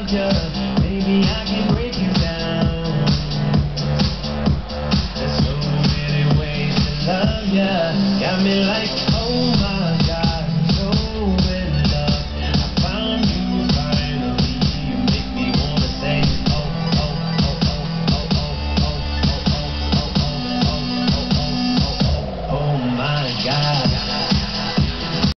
ya. Maybe I can break you down. There's so many ways to love ya. Got me like